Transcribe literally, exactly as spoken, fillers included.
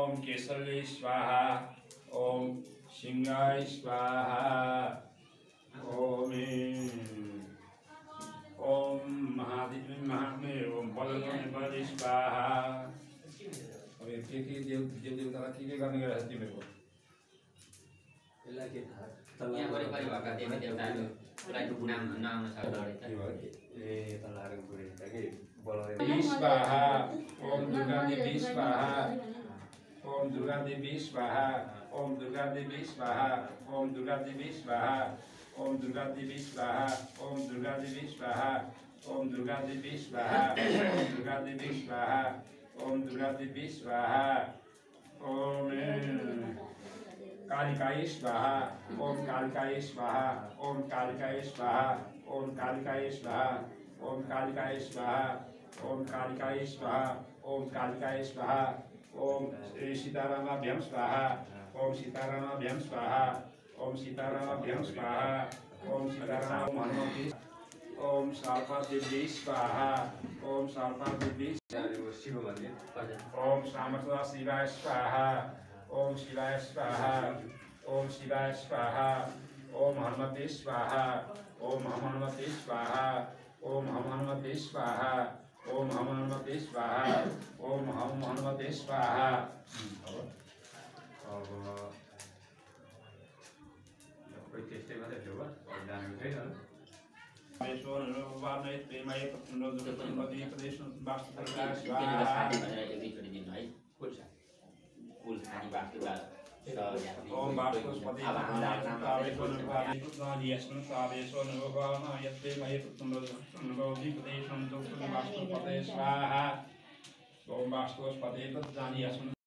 ओम केसरी स्वाहा ओम सिंहाय स्वाहा ओम ओम महादेव महादेव ओम बलगणे स्वाहा अब के के देव देव देवतालाई के के गर्ने गरेछ तिमीहरुको यसलाई के थाहा यहाँ वरिपरि भएका देवी देवताहरूलाई नाम नआउन सक्दो रहेछ ए तलाहरु पुरै छ के बोलाउने स्वाहा ओम दुर्गा देवी स्वाहा ओम दुर्गा देवी स्वाहा ओम दुर्गा देवी स्वाहा ओम दुर्गा देवी स्वाहा ओम दुर्गा देवी स्वाहा ओम दुर्गा देवी स्वाहा ओम दुर्गा देवी स्वाहा ओम दुर्गा देवी स्वाहा ओम दुर्गा देवी स्वाहा ओम कालिकाय स्वाहा ओम कालिकाय स्वाहा ओम कालिकाय स्वाहा ओम कालिकाय स्वाहा ओम कालिकाय स्वाहा ओम कालिकाय स्वाहा ओम कालिकाय स्वाहा ओम श्री सीतारामाभ्यां स्वाहा ओम सीतारामाभ्यां स्वाहा ओम सीतारामाभ्यां स्वाहा ओम सीताराम हनुमते ओम सर्पदेवी स्वाहा ओम सर्पदेवी शिव मन्दिर ओम सामर्थ्य शिवाय स्वाहा ओम शिवाय स्वाहा ओम शिवाय स्वाहा ओम हनुमते स्वाहा ओम हनुमते स्वाहा ओम हनुमते स्वाहा ओम हनुमते स्वाहा ओम हनुमते स्वाहा अब कोही त्यस्तै मात्रै थियो बा जानु छैन ईश्वर भगवान प्रेमय पुण्य दुर्गति प्रदेश वास्तु त्यसले साथी भनेर एक दुईचोटि दिनु है कुल कुल खानी वास्तुका ओम वास्तुस्पति नाम स्वाहा ओम वास्तुस्पति